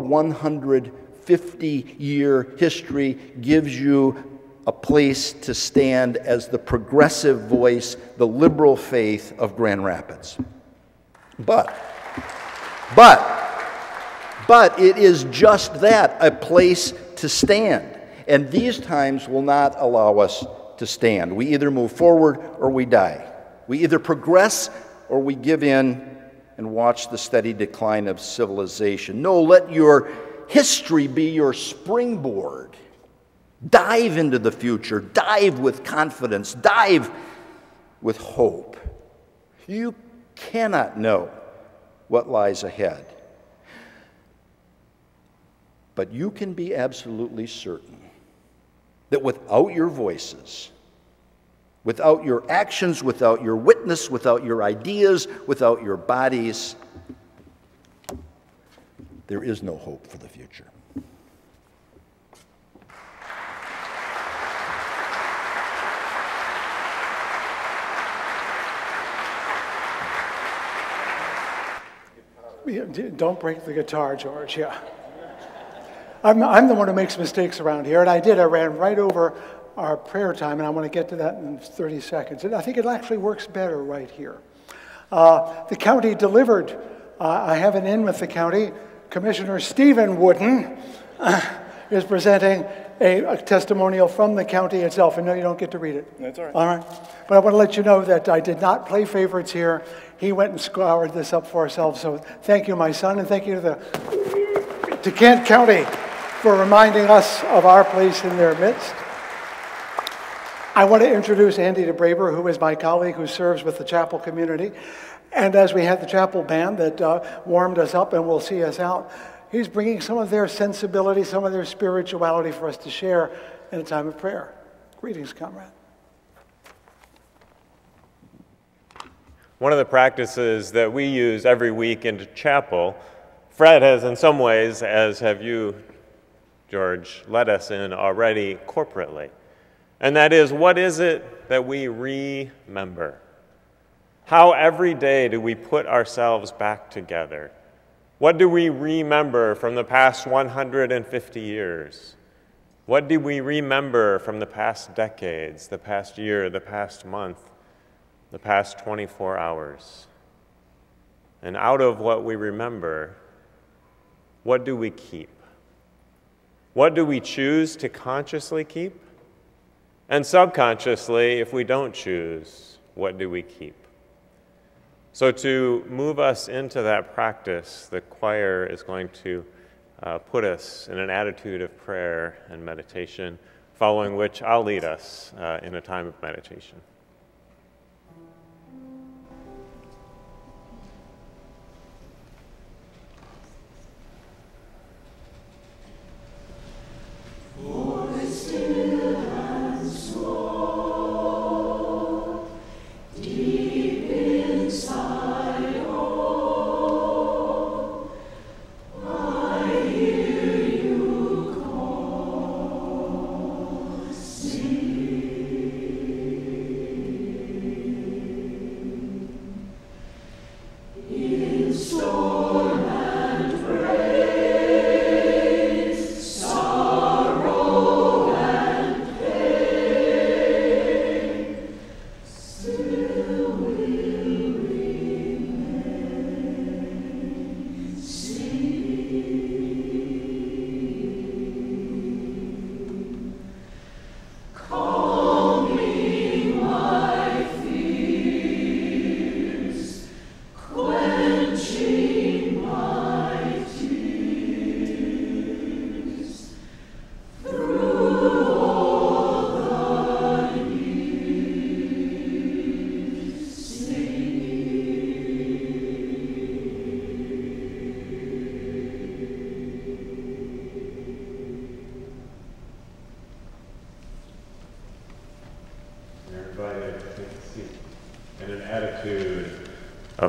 150-year history gives you a place to stand as the progressive voice, the liberal faith of Grand Rapids. But it is just that, a place to stand. And these times will not allow us to stand. We either move forward or we die. We either progress or we give in and watch the steady decline of civilization. No, let your history be your springboard. Dive into the future. Dive with confidence. Dive with hope. You cannot know what lies ahead. But you can be absolutely certain that without your voices, without your actions, without your witness, without your ideas, without your bodies, there is no hope for the future. Don't break the guitar, George, yeah. I'm the one who makes mistakes around here, and I ran right over our prayer time, and I want to get to that in 30 seconds. And I think it actually works better right here. The county delivered. I have an in with the county. Commissioner Stephen Wooden is presenting a testimonial from the county itself. And no, you don't get to read it. That's all right. All right. But I want to let you know that I did not play favorites here. He went and scoured this up for ourselves. So thank you, my son, and thank you to Kent County for reminding us of our place in their midst. I want to introduce Andy DeBraber, who is my colleague who serves with the chapel community. And as we had the chapel band that warmed us up and will see us out, he's bringing some of their sensibility, some of their spirituality for us to share in a time of prayer. Greetings, comrade. One of the practices that we use every week in chapel, Fred has in some ways, as have you, George, led us in already corporately. And that is, what is it that we remember? How every day do we put ourselves back together? What do we remember from the past 150 years? What do we remember from the past decades, the past year, the past month, the past 24 hours? And out of what we remember, what do we keep? What do we choose to consciously keep? And subconsciously, if we don't choose, what do we keep? So to move us into that practice, the choir is going to put us in an attitude of prayer and meditation, following which I'll lead us in a time of meditation.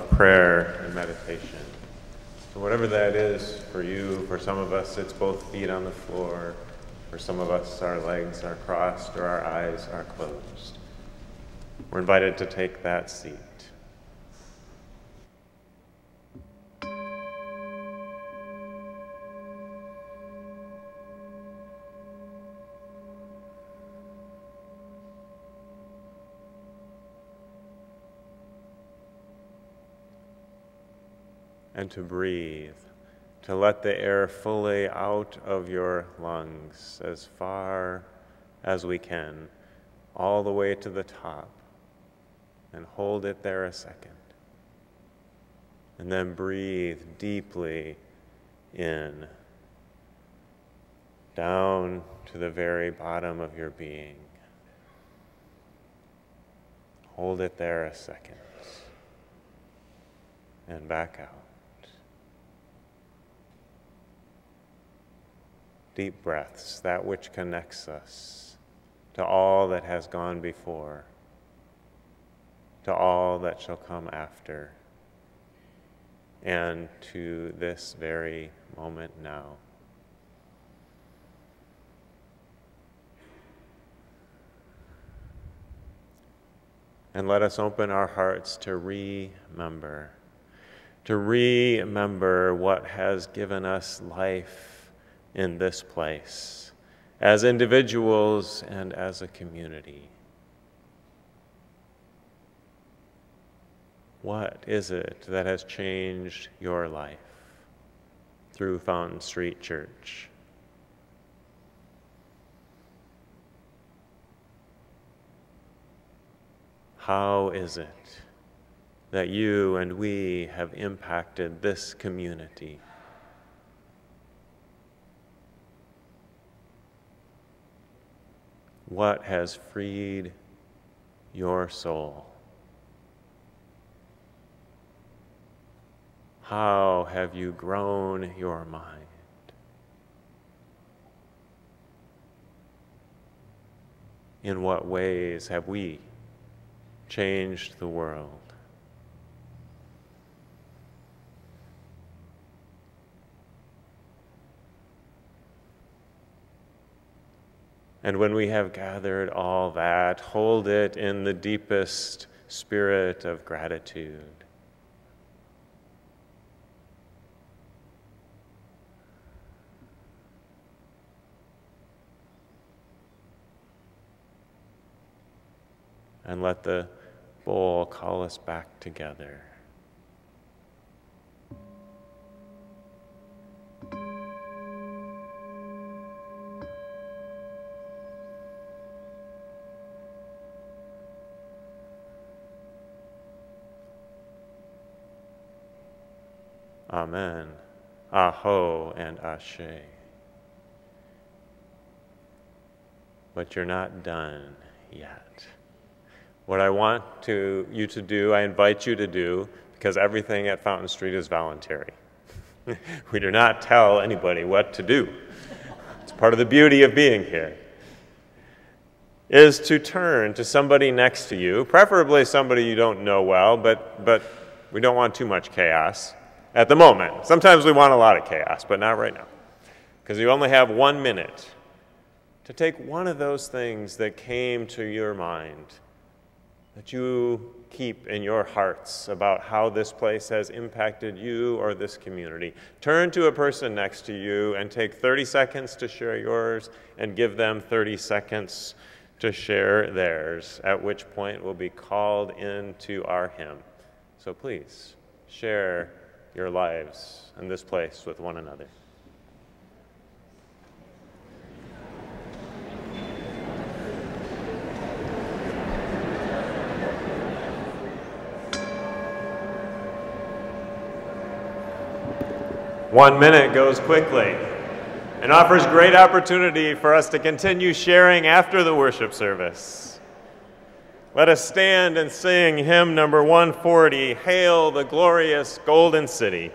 of prayer and meditation. So whatever that is for you, for some of us it's both feet on the floor, for some of us our legs are crossed or our eyes are closed. We're invited to take that seat. And to breathe, to let the air fully out of your lungs as far as we can, all the way to the top, and hold it there a second. And then breathe deeply in, down to the very bottom of your being. Hold it there a second, and back out. Deep breaths, that which connects us to all that has gone before, to all that shall come after, and to this very moment now. And let us open our hearts to remember what has given us life in this place, as individuals and as a community. What is it that has changed your life through Fountain Street Church? How is it that you and we have impacted this community? What has freed your soul? How have you grown your mind? In what ways have we changed the world? And when we have gathered all that, hold it in the deepest spirit of gratitude. And let the bowl call us back together. Amen. Aho and Ashe. But you're not done yet. What I want you to do, I invite you to do, because everything at Fountain Street is voluntary. We do not tell anybody what to do. It's part of the beauty of being here. Is to turn to somebody next to you, preferably somebody you don't know well, but we don't want too much chaos at the moment. Sometimes we want a lot of chaos, but not right now. Because you only have 1 minute to take one of those things that came to your mind, that you keep in your hearts about how this place has impacted you or this community. Turn to a person next to you and take 30 seconds to share yours and give them 30 seconds to share theirs, at which point we'll be called into our hymn. So please, share your lives in this place with one another. One minute goes quickly and offers great opportunity for us to continue sharing after the worship service. Let us stand and sing hymn number 140, Hail the Glorious Golden City.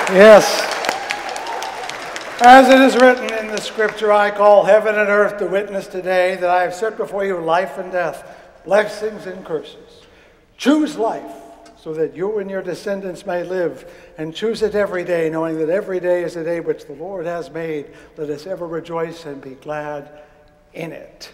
Yes. As it is written in the scripture, I call heaven and earth to witness today that I have set before you life and death, blessings and curses. Choose life so that you and your descendants may live, and choose it every day, knowing that every day is a day which the Lord has made. Let us ever rejoice and be glad in it.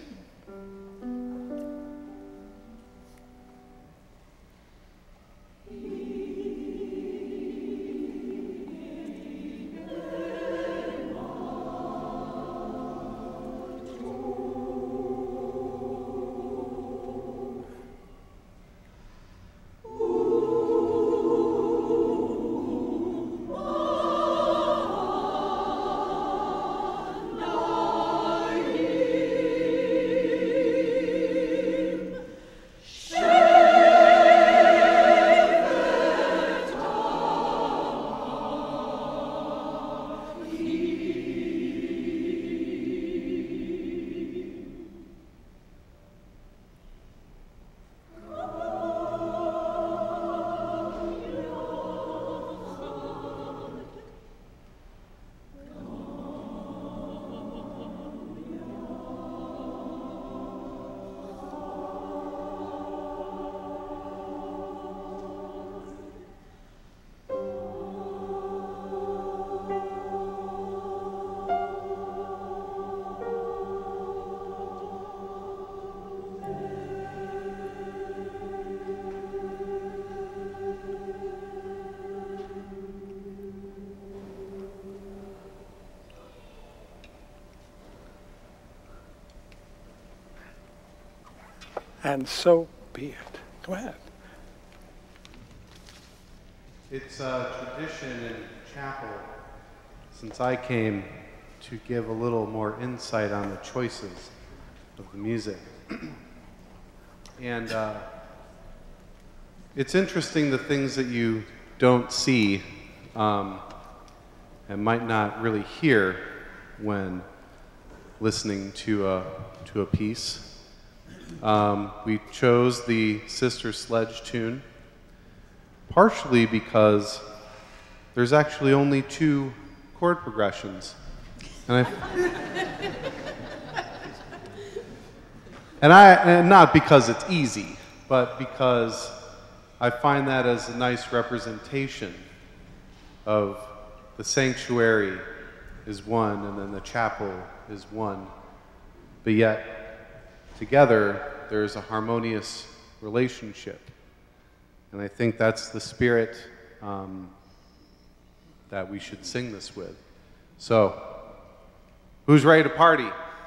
And so be it. Go ahead. It's a tradition in chapel, since I came, to give a little more insight on the choices of the music. And it's interesting the things that you don't see and might not really hear when listening to a piece. We chose the Sister Sledge tune, partially because there's actually only 2 chord progressions. And not because it's easy, but because I find that as a nice representation of the sanctuary is one, and then the chapel is one, but yet together, there's a harmonious relationship. And I think that's the spirit that we should sing this with. So, who's ready to party?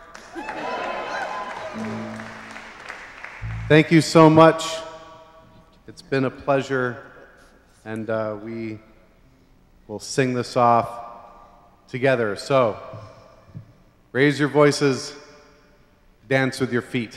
Thank you so much. It's been a pleasure, and we will sing this off together. So, raise your voices. Dance with your feet.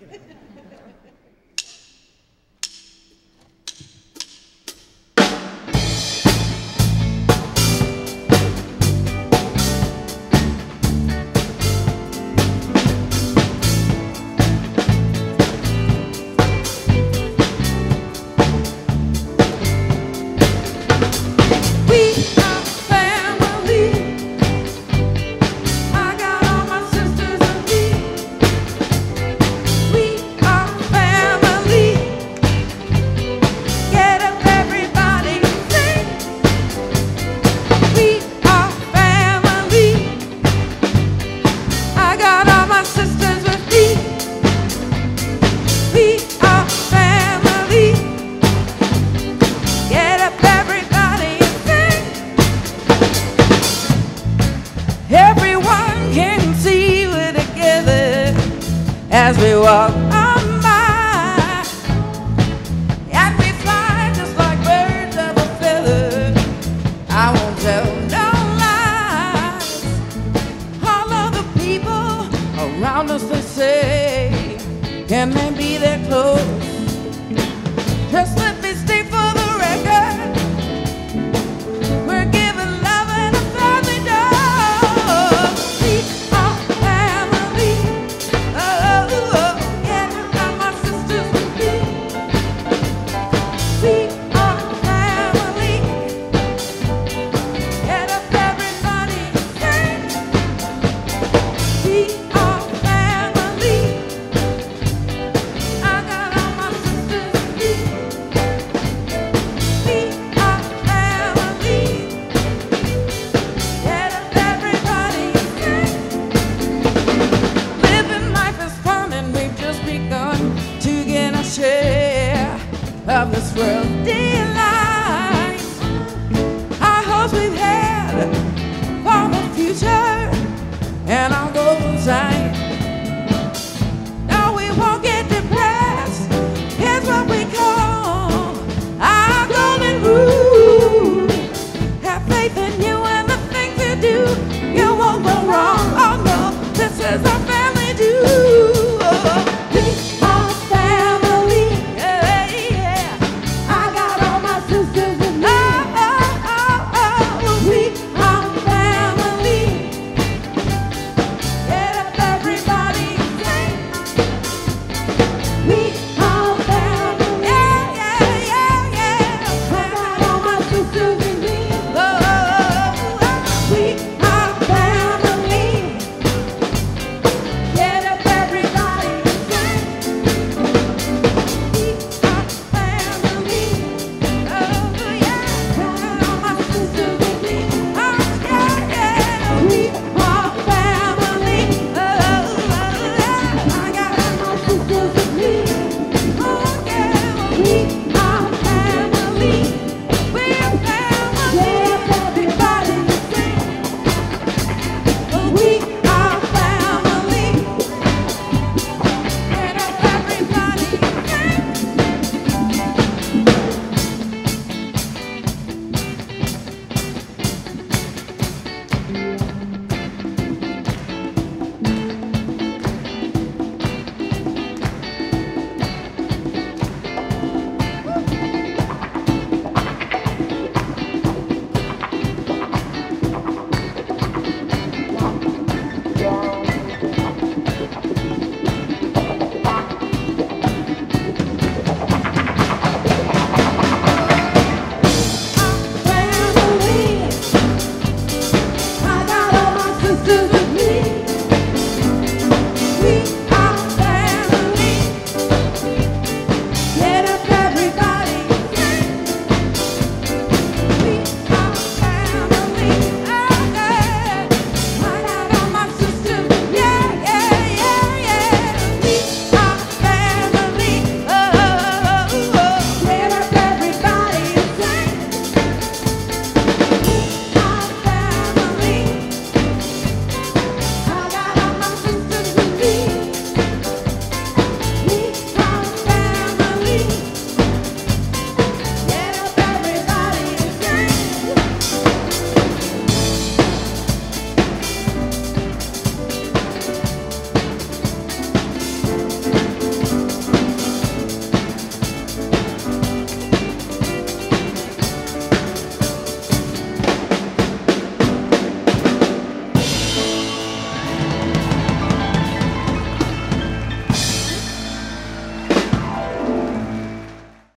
As we walk on by, and we fly just like birds of a feather. I won't tell no lies. All of the people around us, they say, can they be that close?